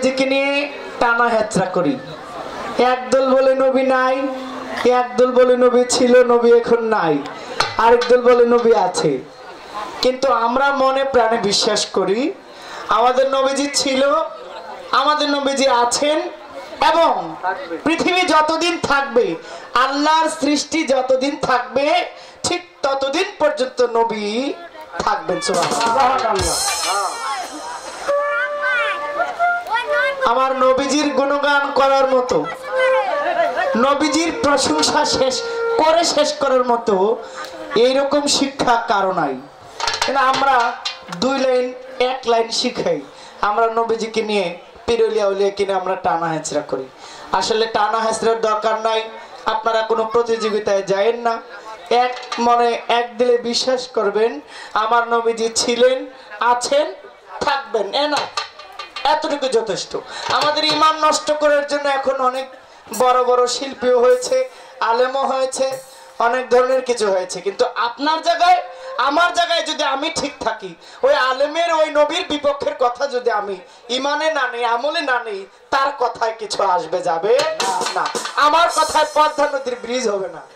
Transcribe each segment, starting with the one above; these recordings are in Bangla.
নবীজিকে নিয়ে টানা হেচড়া করি। একদল বলে নবী নাই, একদল বলে নবী ছিল, নবী এখন নাই, আরেক দল বলে নবী আছে। কিন্তু আমরা মনে প্রাণে বিশ্বাস করি আমাদের নবীজি ছিল, আমাদের নবীজি আছেন এবং পৃথিবী যতদিন থাকবে, আল্লাহর সৃষ্টি যতদিন থাকবে, ঠিক ততদিন পর্যন্ত নবী থাকবেন। সুবহানাল্লাহ। আমার নবীজির গুণগান করার মতো, নবীজির প্রশংসা শেষ করার মতো এইরকম শিক্ষা কারো নাই। আমরা 2 লাইন 1 লাইন শিখাই, আমরা নবীজিকে নিয়ে পিরুলিয়া উলিয়া কিনে আমরা টানা হেঁচড়া করি। আসলে টানা হেঁচড়ার দরকার নাই। আপনারা কোনো প্রতিযোগিতায় যায়েন না, এক মনে এক দিলে বিশ্বাস করবেন আমার নবীজি ছিলেন, আছেন, থাকবেন, না এতটুকু যথেষ্ট। আমাদের ঈমান নষ্ট করার জন্য এখন অনেক বড় বড় শিল্পীও হয়েছে, আলেমও হয়েছে, অনেক ধরনের কিছু হয়েছে। কিন্তু আপনার জায়গায় আমার জায়গায় যদি আমি ঠিক থাকি, ওই আলেমের ওই নবীর বিপক্ষের কথা যদি আমি ঈমানে না নেই, আমলে না নেই, তার কথায় কিছু আসবে যাবে না। আমার কথায় পদ্মা নদীর ব্রিজ হবে না,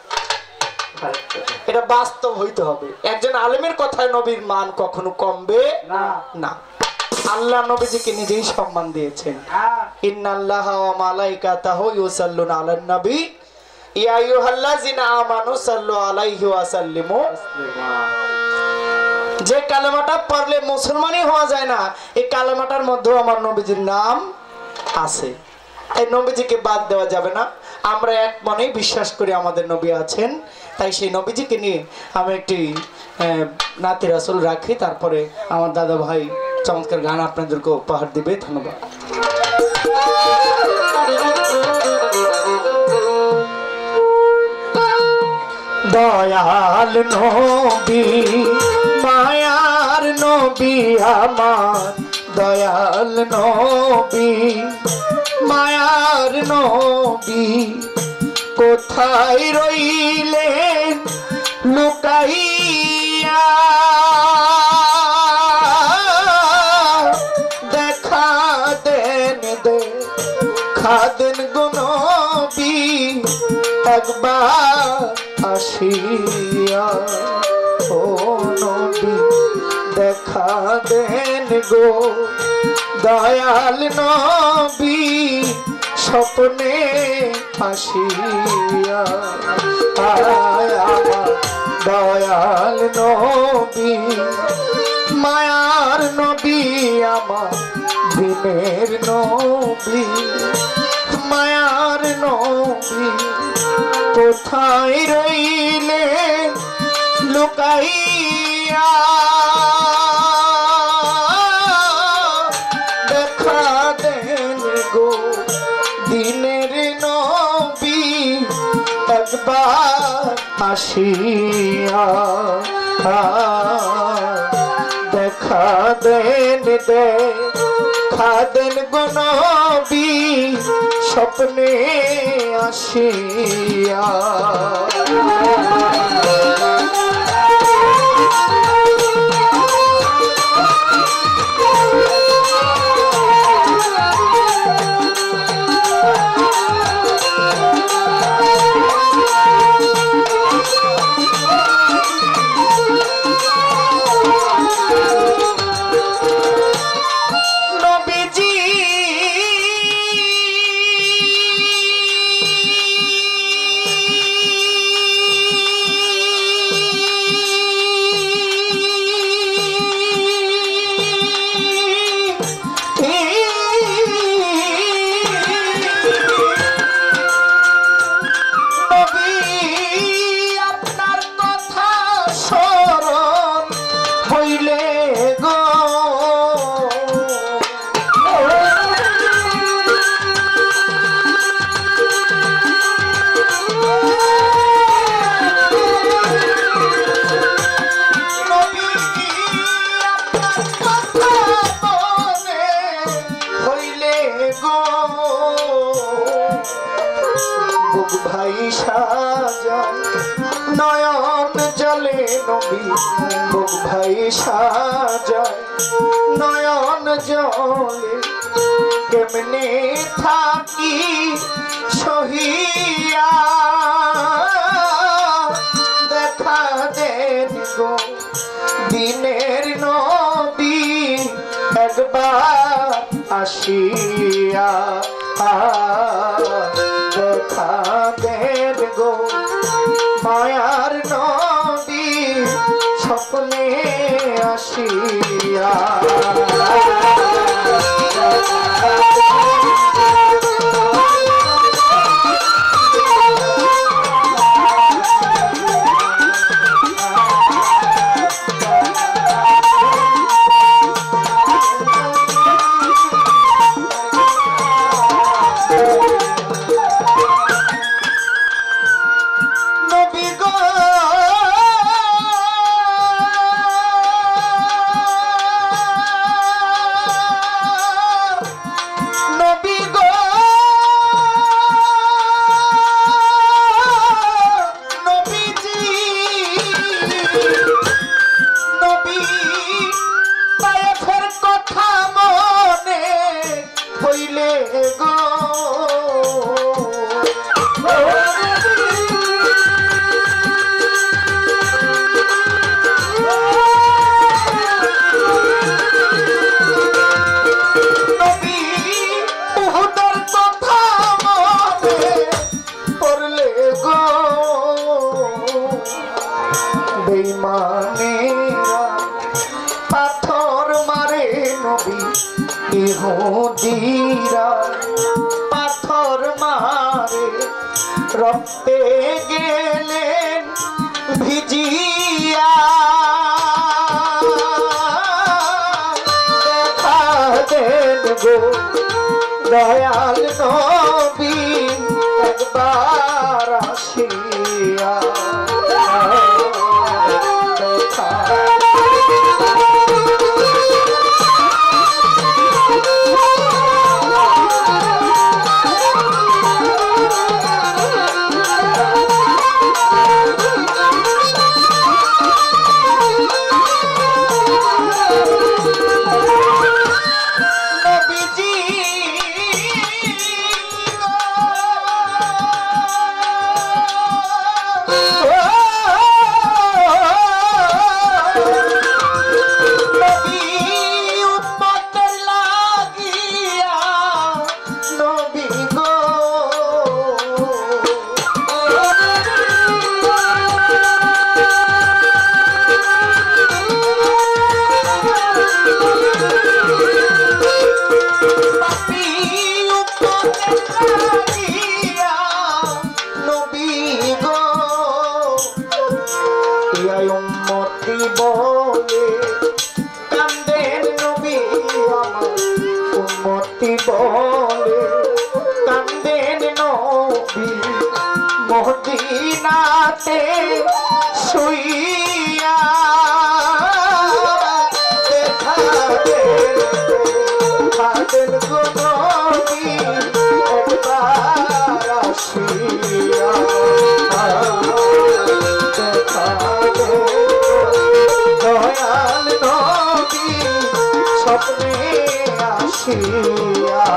এটা বাস্তব হইতে হবে। একজন আলেমের কথায় নবীর মান কখনো কমবে না। আল্লাহ নবীজিকে নিজেই সম্মান দিয়েছেন। ইন্নাল্লাহা ওয়া মালাইকাতাহু ইউসাল্লুনা আলান নবী ইয়া আইয়ুহাল্লাযিনা আমানু সাল্লু আলাইহি ওয়া সাল্লিমু তাসলিমা। যে কালেমাটা পড়লে মুসলমানই হওয়া যায় না, এই কালেমাটার মধ্যেও আমার নবীজির নাম আছে। এই নবীজিকে বাদ দেওয়া যাবে না। আমরা এক মনেই বিশ্বাস করি আমাদের নবী আছেন, তাই সেই নবীজিকে নিয়ে আমি একটি নাতি রাসূল রাখি। তারপরে আমার দাদা ভাই চমৎকার গান আপনাদেরকে উপহার দিবে। ধন্যবাদ। দয়াল নবী মায়ার নবী আমার, দয়াল নবী মায়ার নবী, কোথায় রইলেন লুকাইয়া, দেখা দেন দেখা দেন গো নবী একবার আসিয়া, ও নবী দেখা দেন গো দয়াল নবী স্বপ্নে আসিয়া। আমার দয়াল নবী মায়ার নবী আমার, দিনের নবী মায়ার নবী, কোথায় রইলে লুকাইয়া, দেখা দেন গো দিনের নবী একবার আসিয়া, দেখা দেন দেখা দেন গো নবী স্বপ্নে আসিয়া। ভাই সাজায় নয়ন জলে নবী, বুক ভাই সাজায় নয়ন জলে, কেমনে থাকি সহিয়া দেখা দেন গো দিনের নবী একবার আসিয়া দেখা দেন গো মায়ার নবী স্বপ্নে আসিয়া পাথর মারে নবী ইহুদিরা পাথর মারে রক্তে গেলেন ভিজিয়া দেখা দেন গো দয়াল নবী একবার আসিয়া বলে কান্দেন নবী আমার উম্মতি বলে কান্দেন নবী মদিনাতে শুইয়া দেখা দেন গো নবী একবার আসিয়া দয়াল নবী স্বপ্নে আসিয়া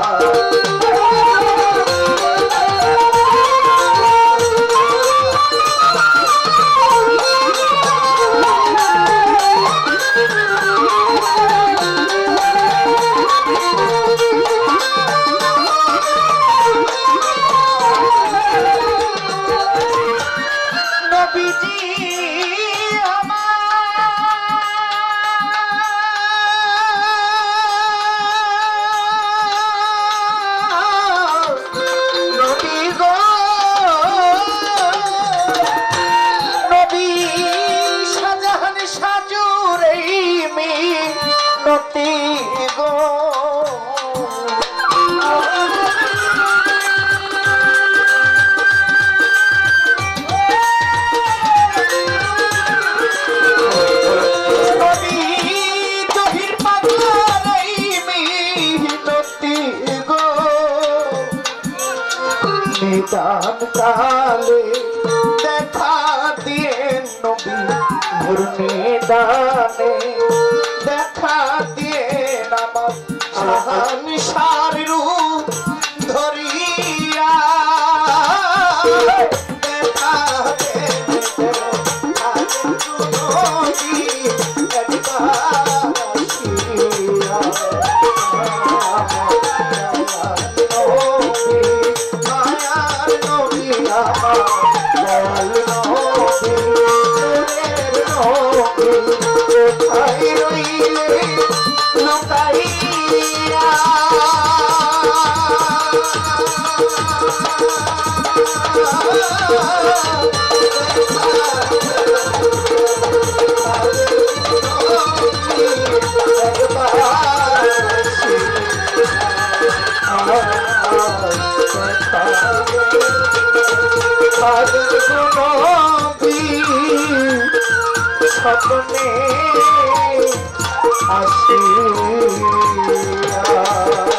निदान काले देखा दिए नबी भुरने दाने देखा दिए नमक शहन शारू স্বপ্নে আসিয়া